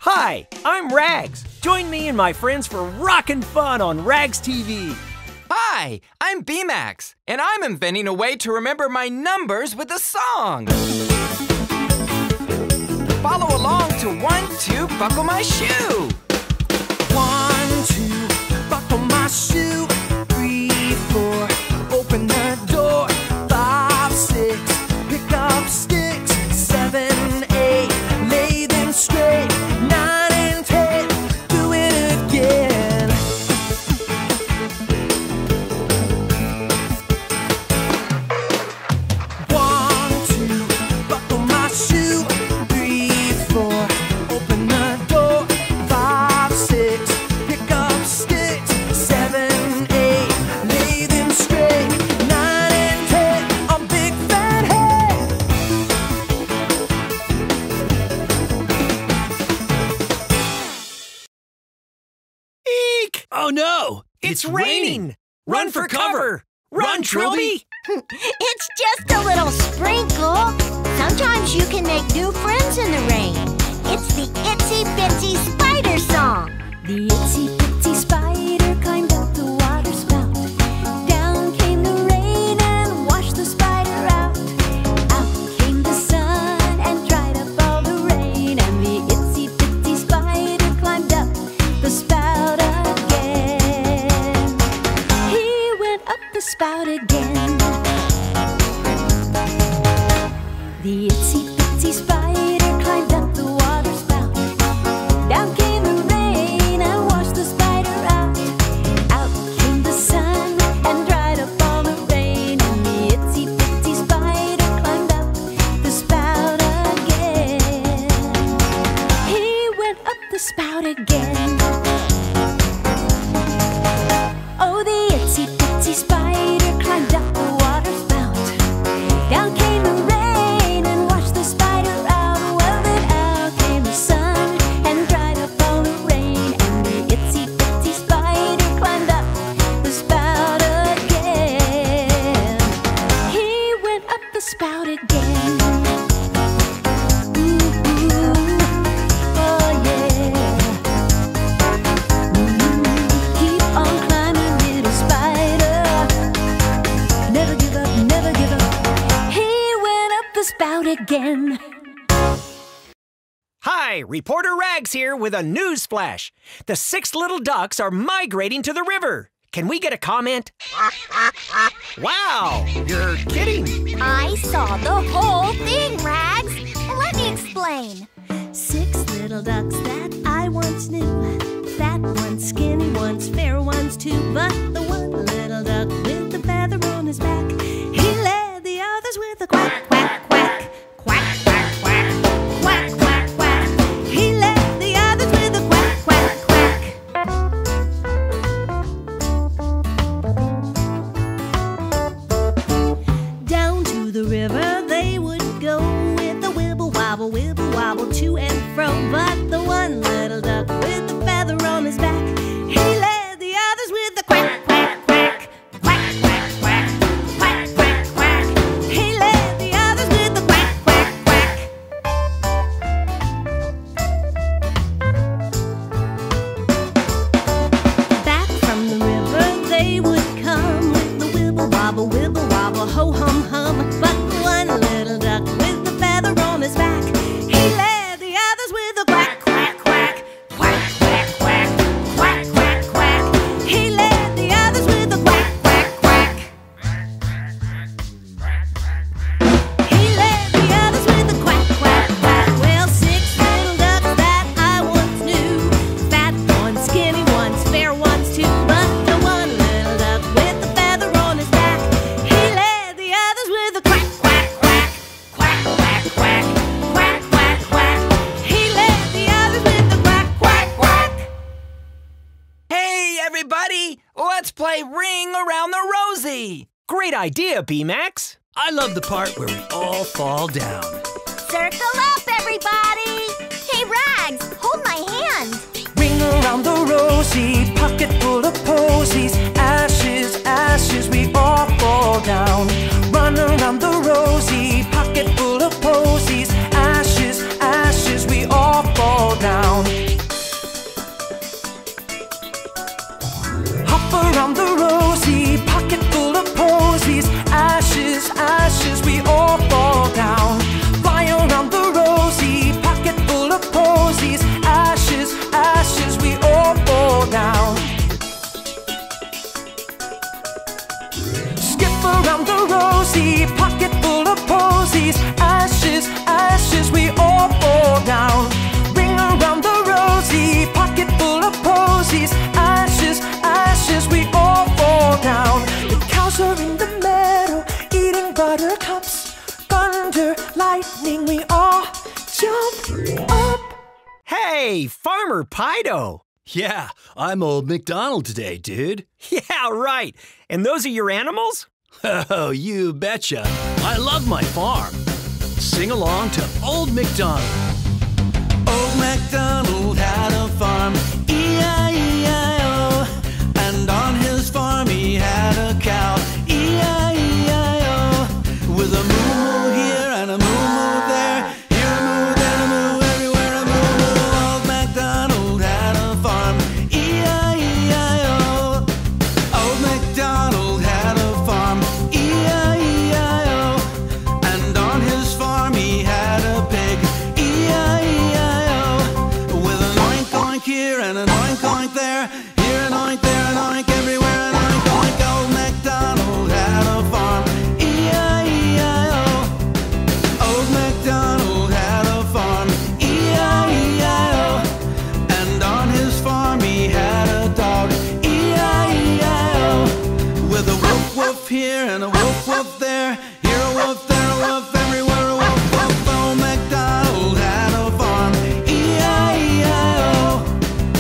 Hi, I'm Rags. Join me and my friends for rockin' fun on Rags TV. Hi, I'm B-Max, and I'm inventing a way to remember my numbers with a song. Follow along to 1, 2, buckle my shoe. 1, 2, buckle my shoe. 3, 4, open the door. 5, 6, pick up sticks. 7, 8, lay them straight. 9 and 10, do it again. 1, 2, buckle my shoe. 3, 4, open the door. 5, 6, pick up sticks. 7, 8, lay them straight. 9 and 10, a big fat head. Eek! Oh no! It's raining! Run for cover! Run, Trilby! It's just a little sprinkle. Sometimes you can make new friends in the rain. It's the Itsy Bitsy Spider Song. The itsy bitsy spider climbed up the water spout. Down came the rain and washed the spider out. Out came the sun and dried up all the rain. And the itsy bitsy spider climbed up the spout again. He went up the spout again. The itsy bitsy spider climbed up the water spout. Down came the rain and washed the spider out. Out came the sun and dried up all the rain. And the itsy bitsy spider climbed up the spout again. He went up the spout again. Oh, the itsy bitsy spider climbed up the water spout. Down came the rain and washed the spider out. Well, then out came the sun and dried up all the rain. And the itsy bitsy spider climbed up the spout again. He went up the spout again. Ooh, oh yeah. Keep on climbing, little spider. Never give up, never give up. He went up the spout again. Hi, Reporter Rags here with a news flash. The 6 little ducks are migrating to the river. Can we get a comment? Wow, you're kidding. I saw the whole thing, Rags. Let me explain. 6 little ducks that I once knew. Fat ones, skinny ones, fair ones too. But the one little duck with the feather on his back, he led the others with a quack, quack, quack. Quack, quack, quack. Quack, quack, quack. He led the others with a quack, quack, quack. Down to the river they would go with a wibble wobble to and fro. But the one little duck with the feather on his back, he led the others with a quack, quack, quack. Quack, quack, quack. Quack, quack, quack. He led the others with a quack, quack, quack. Back from the river they would come with the wibble wobble, ho hum hum. But the one little duck with the feather on his back, he led the others with a quack, quack, quack. Quack, quack, quack. Quack, quack, quack. He led the others with a quack, quack, quack. He led the others with a quack, quack, quack. Well, 6 little ducks that I once knew. Fat ones, skinny ones, fair ones too. But the one little duck with the feather on his back, he led the others with a quack, quack, quack. Quack, quack, quack. Quack, quack, quack. He led the others with a quack, quack, quack. Hey, everybody! Let's play Ring Around the Rosie! Great idea, B-Max. I love the part where we all fall down. Circle up, everybody. Hey, Rags, hold my hand. Ring around the rosy, pocket full of posies. Ashes, ashes, we all fall down. Run around the rosy, pocket full of posies. Ashes, ashes, we all fall down. Hey, Farmer Pido. Yeah, I'm Old MacDonald today, dude. Yeah, right. And those are your animals? Oh, you betcha. I love my farm. Sing along to Old MacDonald. Old MacDonald had a farm, E-I-E-I-O. And on his farm he had a cow, E-I-E-I-O. With a moo-moo here and a moo-moo there, here a moo, there a moo, everywhere a moo-moo. Old MacDonald had a farm, E-I-E-I-O. Old MacDonald had a farm, E-I-E-I-O. And on his farm he had a pig, E-I-E-I-O. With an oink oink here and an oink oink there, here an oink, there an oink, everywhere an oink oink. Old MacDonald had a farm, E-I-E-I-O. Old MacDonald had a farm, E-I-E-I-O. And on his farm he had a dog, E-I-E-I-O. With a woof woof here and a woof woof there, here a woof, there a woof, everywhere a woof woof. Old MacDonald had a farm, E-I-E-I-O.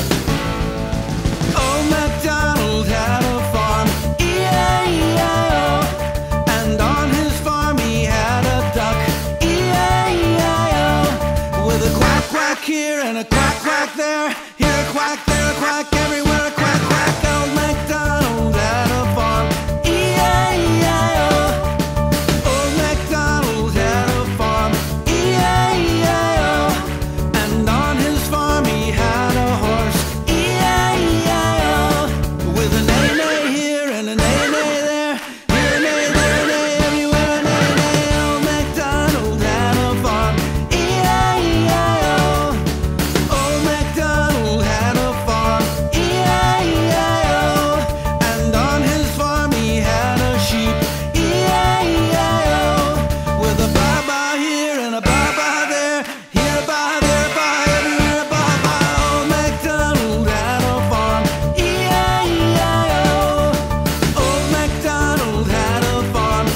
Old MacDonald had a farm, E-I-E-I-O. And on his farm he had a duck, E-I-E-I-O. With a quack quack here and a quack quack there, here a quack, there a quack, everywhere a quack quack. Old MacDonald had a farm, E-I-E-I-O. Old MacDonald had a farm, E-I-E-I-O. And on his farm he had a horse, E-I-E-I-O. With a neigh-neigh here and a neigh-neigh there, here a neigh, there a neigh, everywhere a neigh-neigh. Old MacDonald had a farm, E-I-E-I-O. Old MacDonald had a farm, E-I-E-I-O. And on his farm he had a sheep, E-I-E-I-O. With a ba-ba here and a ba-ba there, here a ba, there a ba, everywhere a ba-ba. Old MacDonald had a farm, E-I-E-I-O. Old MacDonald had a farm,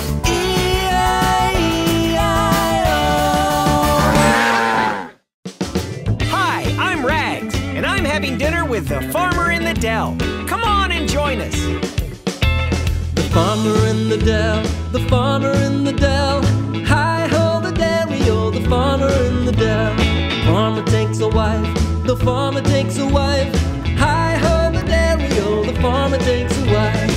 E-I-E-I-O. Hi, I'm Rags, and I'm having dinner with the farmer in the dell. Come on and join us. The farmer in the dell, the farmer in the dell. Hi-ho, the dairy-o, the farmer in the dell. The farmer takes a wife, the farmer takes a wife. Hi-ho, the dairy-o, the farmer takes a wife.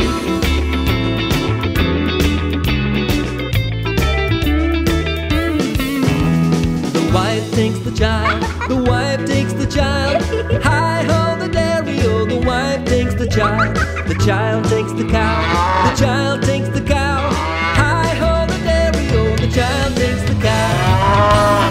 The wife takes the child, the wife takes the child. Hi-ho, the dairy-o, the wife takes the child. The child takes the cow, the child takes the cow. Hi-ho, the dairy-o, the child takes the cow.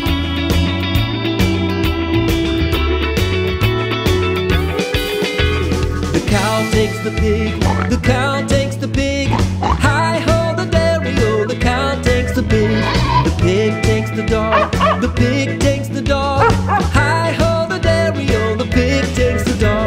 The cow takes the pig, the cow takes the pig. Hi-ho, the dairy-o, the cow takes the pig. The pig takes the dog, the pig takes the dog. Hi-ho, the dairy-o, the pig takes the dog.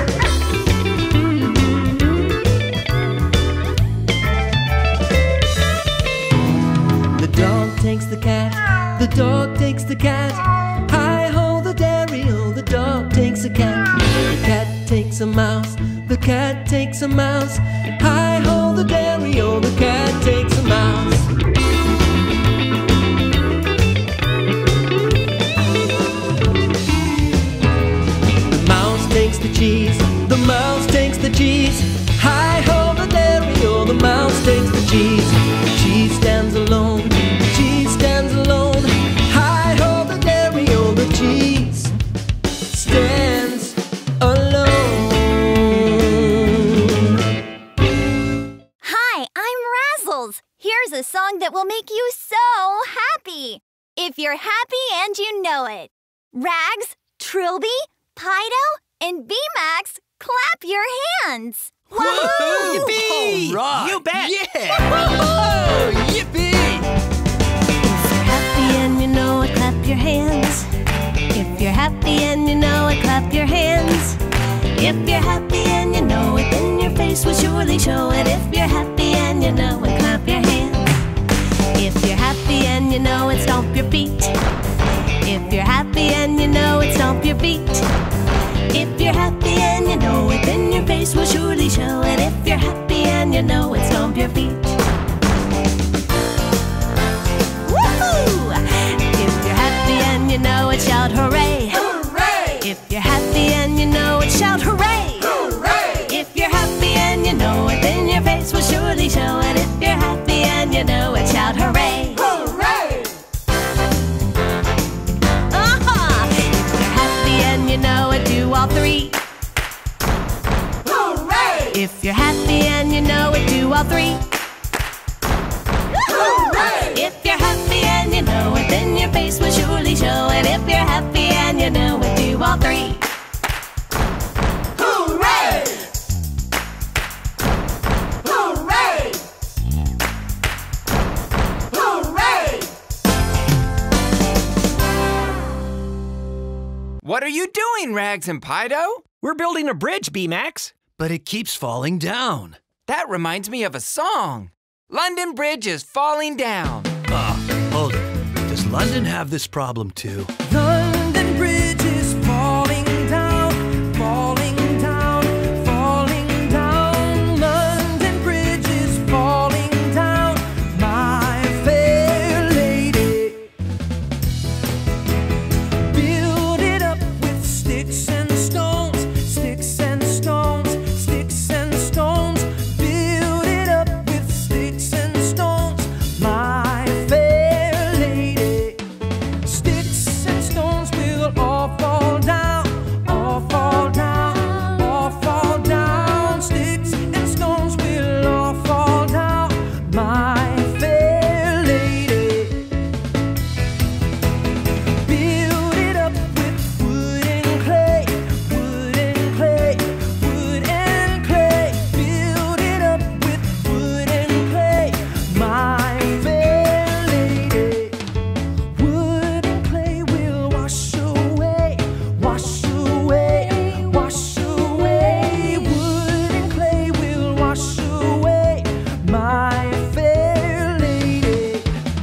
The dog takes the cat, the dog takes the cat. Hi-ho, the dairy-o, the dog takes a cat. The cat takes a mouse, the cat takes a mouse. Hi-ho, the dairy-o, the cat takes a mouse. The mouse takes the cheese, the mouse takes the cheese. Hi-ho, the dairy-o, the mouse takes the cheese. The cheese stands alone, the cheese stands alone. Hi-ho, the dairy-o, the cheese stands alone. Hi, I'm Razzles. Here's a song that will make you so happy. If you're happy and you know it. Rags, Trilby, Pido, and B-Max, clap your hands. Wahoo! Yippee! All right. You bet! Yeah! Whoa! Yippee! If you're happy and you know it, clap your hands. If you're happy and you know it, clap your hands. If you're happy and you know it, then your face will surely show it. If you're happy and you know it, clap your hands. If you're happy and you know it, stomp your feet. If you're happy and you know it, stomp your feet. If you're happy and you know it, then your face will surely show it. If you're happy and you know it, stomp your feet. Woohoo! If you're happy and you know it, shout hooray! Hooray! If you're happy and you know it, shout hooray! Hooray! If you're happy and you know it, then your face will surely show it. If you're happy and you know it, shout hooray! Hooray! If you're happy and you know it, do all three. Hooray! If you're happy and you know it, do all three. Hooray! If you're happy and you know it, then your face will surely show it. If you're happy and you know it, do all three. Hooray! Hooray! Hooray! What are you doing, Rags and Pido? We're building a bridge, B-Max. But it keeps falling down. That reminds me of a song. London Bridge is falling down. Hold it. Does London have this problem too? London Bridge is falling down, falling down, falling down. London Bridge is falling down, my fair lady. Build it up with sticks and stones, sticks and stones, sticks and stones. Build it up with sticks and stones, my fair lady. Sticks and stones will all fall down, all fall down, all fall down. Sticks and stones will all fall down, my fair lady. Build it up with wood and clay, wood and clay, wood and clay. Build it up with wood and clay, my fair lady. Wood and clay will wash away, wash away, wash away. Wood and clay will wash away, my fair lady.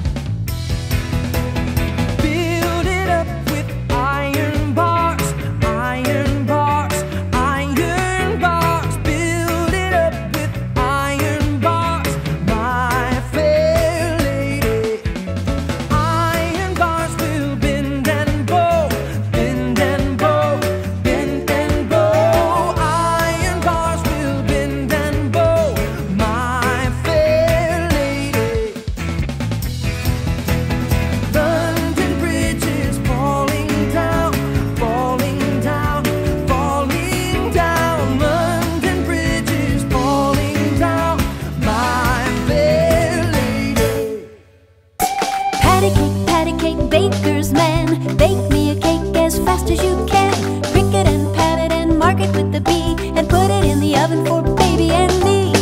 Build it up with iron bars, iron bars, iron bars. Build it up with iron bars, my fair lady. Iron bars will bend and bow, bend and bow, bend and bow. Iron bars will bend and bow, my fair lady. London Bridge is falling down, falling down, falling down. London Bridge is falling down, my fair lady. Patty cake, baker's man. Bake me a cake as fast as you can. Prick it and pat it and mark it with the B, and put it in the oven for baby and me.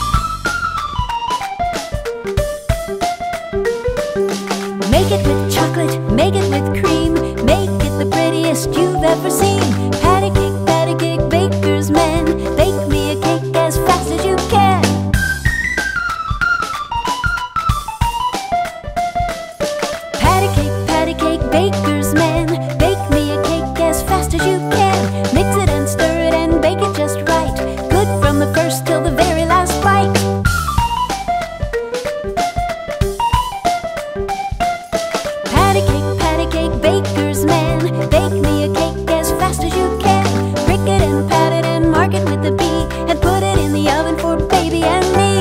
Make it with chocolate, make it with cream, make it the prettiest you've ever seen. Patty cake, baker's man. Bake me a cake as fast as you can. Patty cake, baker's man. Bake me a cake as fast as you can. Mix it and stir it and bake it just right. Good from the first till the very last bite. Patty cake, baker's man. Bake me a cake as fast as you can. Prick it and pat it and mark it with the B, and put it in the oven for baby and me.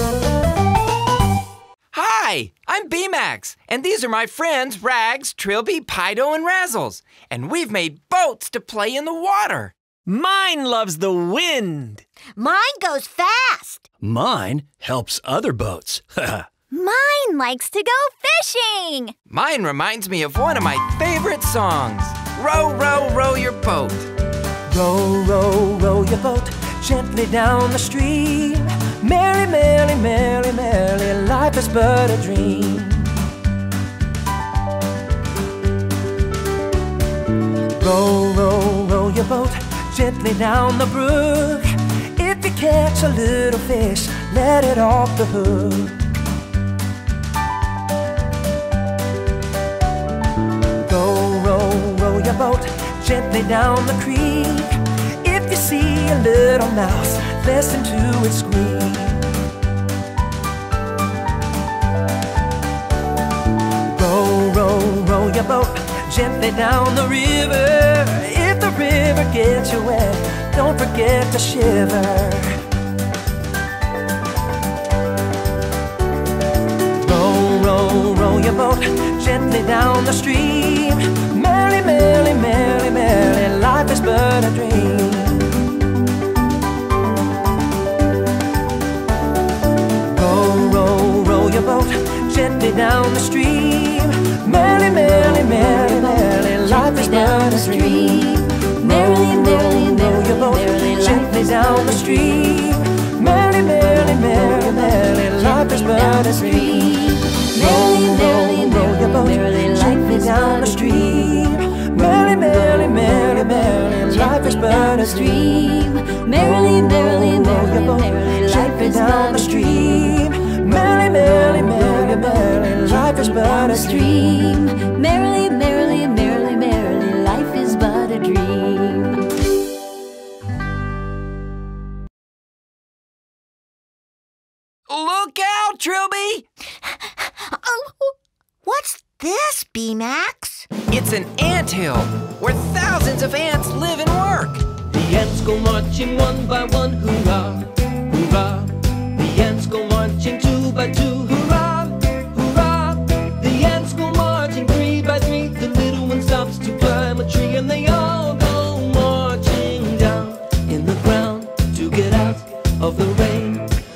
Hi, I'm B-Max, and these are my friends Rags, Trilby, Pido, and Razzles. And we've made boats to play in the water. Mine loves the wind. Mine goes fast. Mine helps other boats. Mine likes to go fishing. Mine reminds me of one of my favorite songs. Row, row, row your boat. Row, row, row your boat gently down the stream. Merry, merry, merry, merry, life is but a dream. Row, row, row your boat gently down the brook. If you catch a little fish, let it off the hook. Row, gently down the creek. If you see a little mouse, listen to it squeak. Row, row, row your boat gently down the river. If the river gets you wet, don't forget to shiver. Row, row, row your boat gently down the stream. Merrily, merrily, merrily, merrily, life is but a dream. Row, row, row your boat gently down the stream. Merrily, merrily, merrily, merrily, life is but a dream. Merrily, merrily, row your boat gently down the stream. Merrily, merrily, merrily, merrily, life is but a dream. Merrily, merrily, row your boat gently down the stream. Merrily, merrily, merrily, merrily, life is but a dream. Merrily, merrily, row your boat gently down the stream. Merrily, merrily, merrily, merrily, life is but a dream. Merrily, merrily, merrily, merrily, life is but a dream. Look out, Trilby! Oh, what's this, B-Max? It's an anthill where thousands of ants live and work. The ants go marching one by one, hurrah, hurrah. The ants go marching two by two, hurrah, hurrah. The ants go marching three by three. The little one stops to climb a tree, and they all go marching down in the ground to get out of the rain.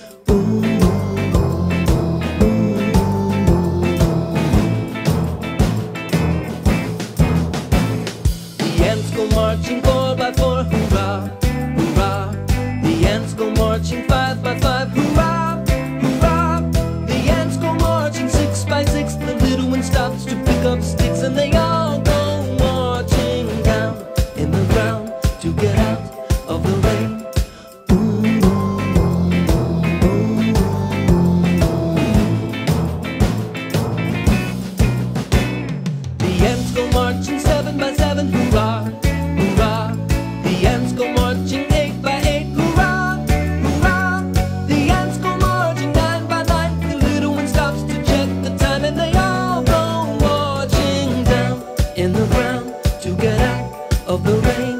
Marching four by four, hurrah, hurrah. The ants go marching five by five, hurrah, hurrah. The ants go marching six by six. The little one stops to pick up sticks, and they all go marching down in the ground to get out of the rain. The ants go marching seven by seven, hurrah, hurrah. The ants go marching eight by eight, hurrah, hurrah. The ants go marching nine by nine. The little one stops to check the time, and they all go marching down in the ground to get out of the rain.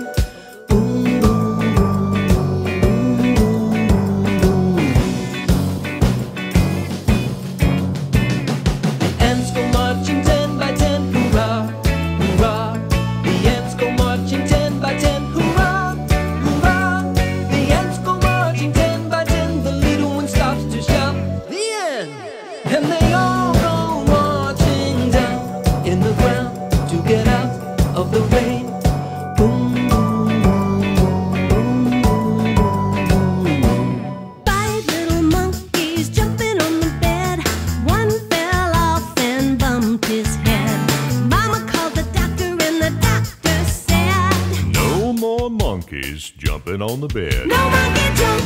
The ants go marching 10 by 10, hurrah, hurrah. The ants go marching 10 by 10, hurrah, hurrah. The ants go marching 10 by 10. The little one stops to shout, the end. And they all go marching down in the ground to get out of the rain. Five little monkeys jumping on the bed. One fell off and bumped his head. Mama called the doctor and the doctor said, No more monkeys jumping on the bed. no monkey jump.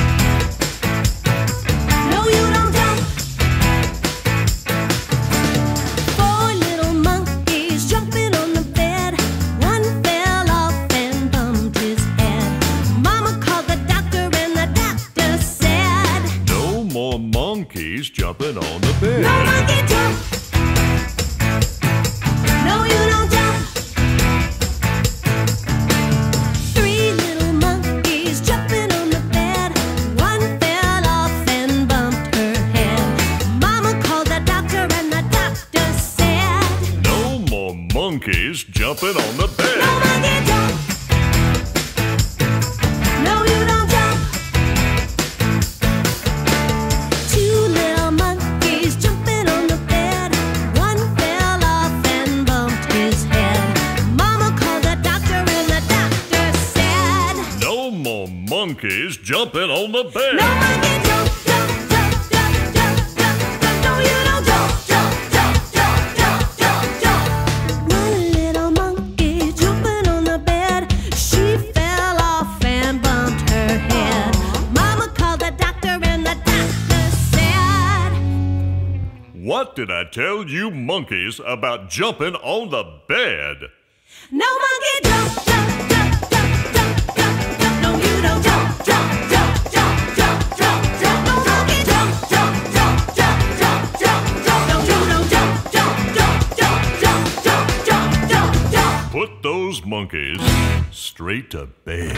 No, you don't jump. Four little monkeys jumping on the bed. One fell off and bumped his head. Mama called the doctor and the doctor said, No more monkeys jumping on the bed. no monkey jump. No, you don't jump. Three little monkeys jumping on the bed. One fell off and bumped her head. Mama called the doctor and the doctor said, No more monkeys jumping on the no bed. monkey jump. No, you don't jump. Two little monkeys jumping on the bed. One fell off and bumped his head. Mama called the doctor and the doctor said, No more monkeys jumping on the bed. no monkey jump, jump, jump, jump, jump, jump, jump. No, you don't jump, jump, jump, jump, jump, jump, jump. One little monkey jumping on the bed. She fell off and bumped her head. Mama called the doctor and the doctor said, What did I tell you monkeys about jumping on the bed? No monkey jump, jump, jump, jump, jump, jump, jump. No, you don't jump, jump, jump, jump, jump, jump, jump. No monkey jump, jump, jump, jump, jump, jump, jump. No, you don't jump, jump, jump, jump, jump, jump, jump, jump, jump. Put those monkeys straight to bed.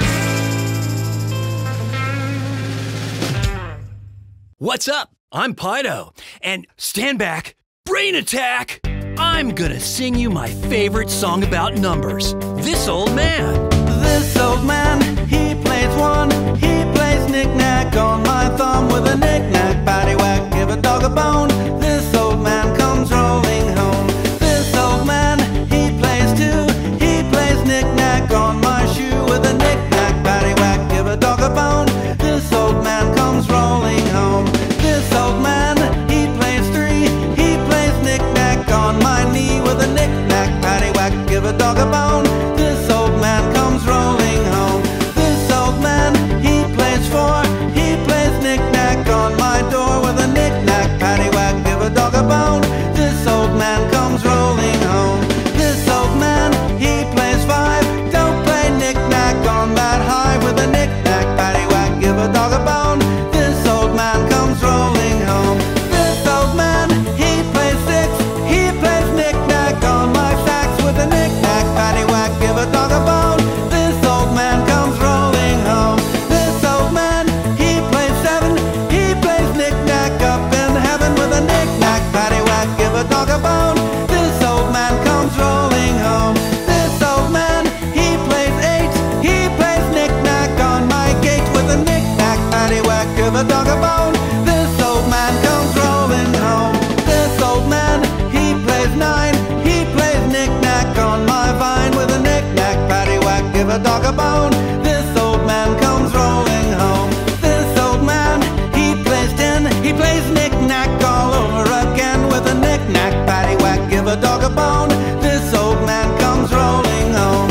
What's up? I'm Pido. And stand back, brain attack! I'm gonna sing you my favorite song about numbers, This Old Man. This old man, he plays one. He plays knick-knack on my thumb with a knick-knack, paddywhack, give a dog a bone. This old man comes rolling home. This old man, he plays two. He plays knick-knack on my shoe with a knick-knack, paddywhack, give a dog a bone. This old man comes rolling home. This old man, he plays three. He plays knick-knack on my knee with a knick-knack, paddywhack, give a dog a bone. This old man comes rolling home. This old man, he plays four. He plays knick-knack on my door with a knick-knack, paddywhack, give a dog a bone. This old man comes rolling home. This old man, he plays five. Don't play knick-knack on that high with a knick-knack, paddywhack, give a dog a bone. This old man comes rolling home. This old man, he plays six. He plays knick-knack on my sax with a knick-knack, paddywhack, give a dog a bone. This old man comes rolling home. This old man, he plays seven. He plays knick-knack up in heaven with a knick-knack, paddywhack, give a dog a bone. This old man comes rolling home. This old man, he plays eight. He plays knick-knack on my gate with a knick-knack, paddywhack, give a dog a bone. This old man comes rolling home. This old man, he plays nine. He plays knick-knack on my vine with a knick-knack, paddywhack, give a dog a bone. This old man comes rolling home. This old man, he plays 10. He plays knick-knack all over again with a knick-knack, paddywhack, give a dog a bone. This old man comes rolling home.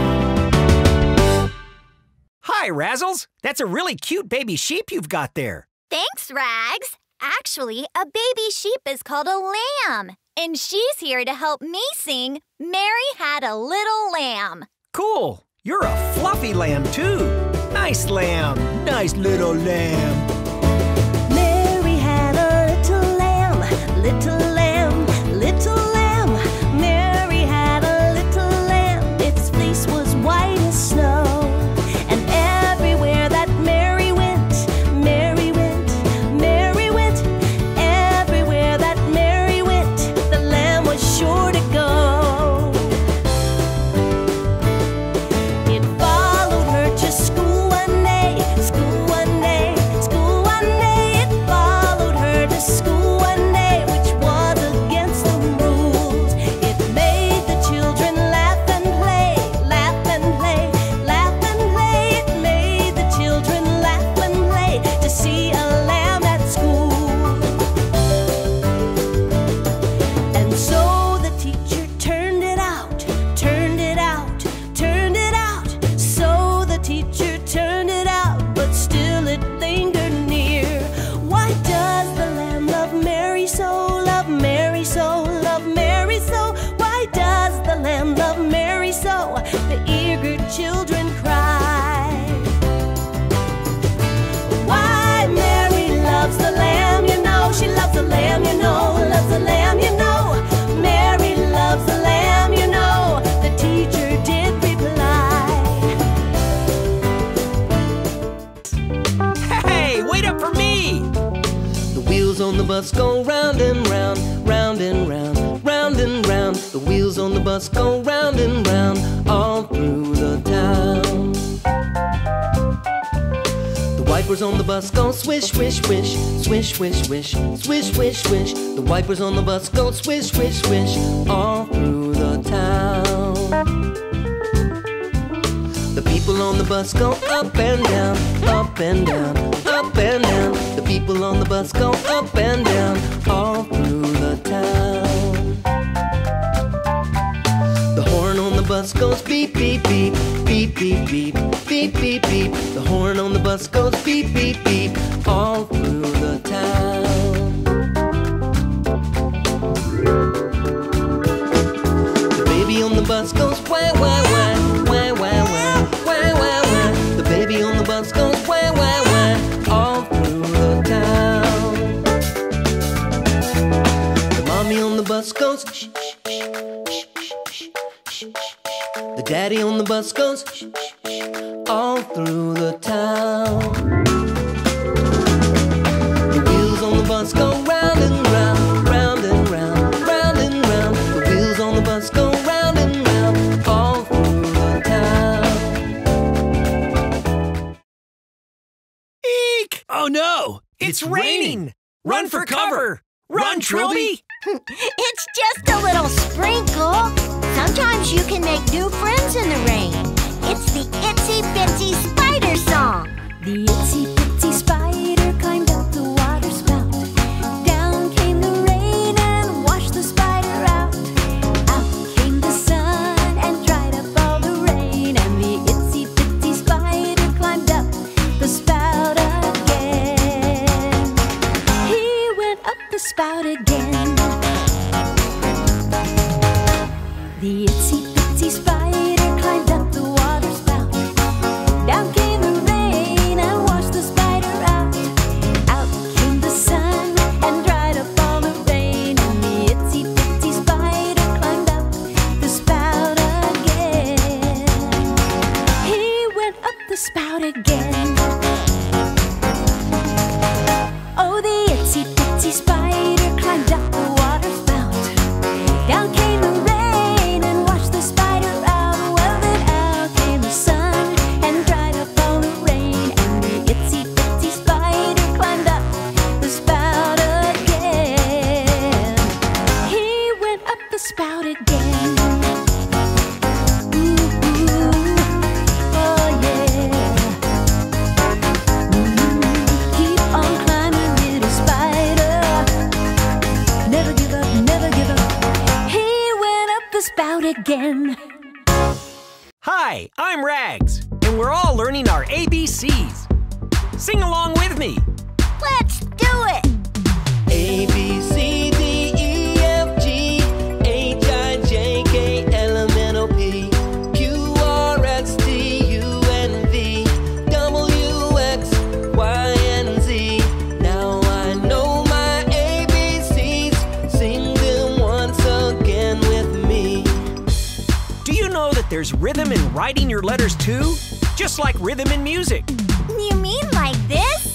Hi, Razzles. That's a really cute baby sheep you've got there. Thanks, Rags. Actually, a baby sheep is called a lamb, and she's here to help me sing Mary Had a Little Lamb. Cool. You're a fluffy lamb, too. Nice lamb. Nice little lamb. Mary had a little lamb, little lamb, little lamb. Mary had a little lamb, its fleece was white as snow. And everywhere that Mary went, Mary went, Mary went. Everywhere that Mary went, the lamb was sure to go. It followed her to school one day, school one day, school one day. It followed her to school one day, which was against the rules. It made the children laugh and play, laugh and play, laugh and play. It made the children laugh and play to see a lamb at school. And so the teacher turned it out, turned it out, turned it out. So the teacher turned it out, but still it lingered near. Why does the lamb love Mary so, love Mary so, love Mary so? Why does the lamb love Mary so? The eager children cry. Why Mary loves the lamb, you know. She loves the lamb, you know. Loves the lamb, you know. Mary loves the lamb, you know. The teacher did reply. Hey, wait up for me. The wheels on the bus go round and round, round and round, round and round. The wheels on the bus go round and round all through the town. The wipers on the bus go swish, swish, swish, swish, swish, swish, swish, swish, swish. The wipers on the bus go swish, swish, swish all through the town. The people on the bus go up and down, up and down, up and down. The people on the bus go up and down all through the town. The horn on the bus goes beep, beep, beep, beep, beep, beep, beep, beep, beep. The horn on the bus goes beep, beep, beep all through the town. The baby on the bus goes whack, wah, wah, wah, wah, wah, wah, wah, wah, wah. The baby on the bus goes wah, wah, wah, all through the town. The mommy on the bus goes shh, shh, shh, shh, shh, shh, shh. The daddy on the bus goes shh, shh, shh, all through the town. The wheels on the bus go round and round, round and round, round and round. The wheels on the bus go round and round, all through the town. Eek! Oh no! It's raining! Run for cover! Run, Trilby! It's just a little sprinkle. Sometimes you can make new friends in the rain. It's the Itsy Bitsy Spider Song. The itsy bitsy spider climbed up the water spout. Down came the rain and washed the spider out. Out came the sun and dried up all the rain. And the itsy bitsy spider climbed up the spout again. He went up the spout again. The itsy bitsy spider climbed up the water spout. Down came the rain and washed the spider out. Out came the sun and dried up all the rain. And the itsy bitsy spider climbed up the spout again. He went up the spout again. Oh, the itsy bitsy spider climbed up the water spout. Down came the rain and washed the spider out. Well, then out came the sun and dried up all the rain. And the itsy bitsy spider climbed up the spout again. He went up the spout again. Ooh, oh yeah. Keep on climbing, little spider. Never give up, never give up. He went up the spout again. Hi, I'm Rags, and we're all learning our ABCs. Sing along with me. Let's do it. A, B, C, D, E, F, G, H, I, J, K, L, M, N, O, P, Q, R, S, T, U, N, V, W, X, Y, and Z. Now I know my ABCs. Sing them once again with me. Do you know that there's rhythm in writing your letters too? Just like rhythm in music. You mean like this?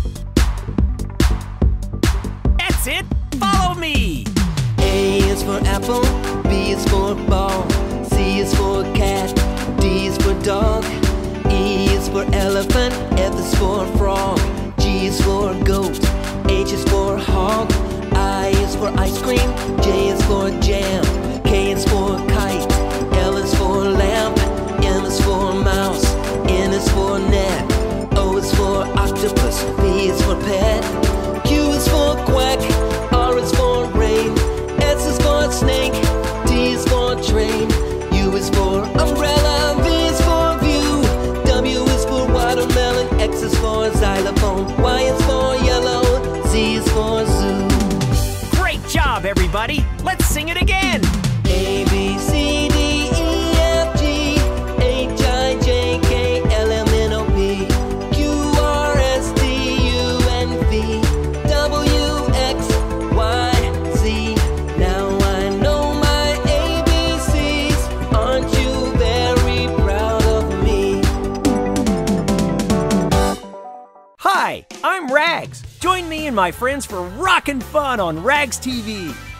That's it. Follow me. A is for apple, B is for ball, C is for cat, D is for dog, E is for elephant, F is for frog, G is for goat, H is for hog, I is for ice cream, J is for jam, K is for kite, L is for lamp, M is for mouse, N is for net, O is for octopus, P is for pet, Q is for quack, R is for rain, S is for snake, T is for train, U is for umbrella, V is for view, W is for watermelon, X is for xylophone, Y is for yellow, Z is for zoo. Great job, everybody. Let's sing it again. A, B, C, D, E, F, G, H, I, J, K, L, M, N, O, P, Q, R, S, T, U, N, V, W, X, Y, Z. Now I know my ABCs. Aren't you very proud of me? Hi, I'm Rags. Join me and my friends for rockin' fun on Rags TV.